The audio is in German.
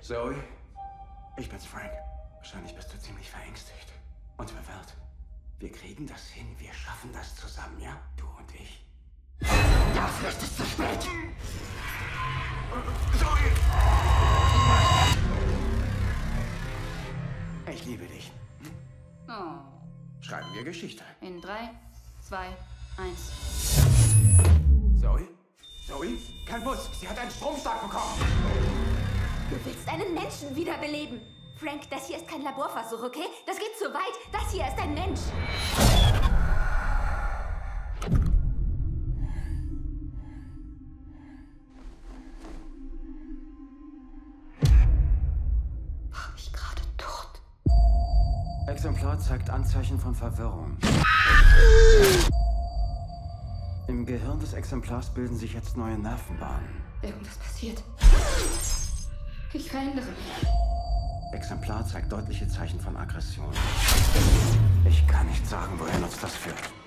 Zoe, ich bin's, Frank. Wahrscheinlich bist du ziemlich verängstigt und verwirrt. Wir kriegen das hin, wir schaffen das zusammen, ja? Du und ich. Dafür ist es zu spät! Zoe! Ich liebe dich. Oh. Schreiben wir Geschichte. In 3, 2, 1. Zoe? Zoe? Kein Bus. Sie hat einen Stromschlag bekommen. Du willst einen Menschen wiederbeleben. Frank, das hier ist kein Laborversuch, okay? Das geht zu weit. Das hier ist ein Mensch. War ich gerade tot? Exemplar zeigt Anzeichen von Verwirrung. Im Gehirn des Exemplars bilden sich jetzt neue Nervenbahnen. Irgendwas passiert. Ich verändere mich. Exemplar zeigt deutliche Zeichen von Aggression. Ich kann nicht sagen, wohin uns das führt.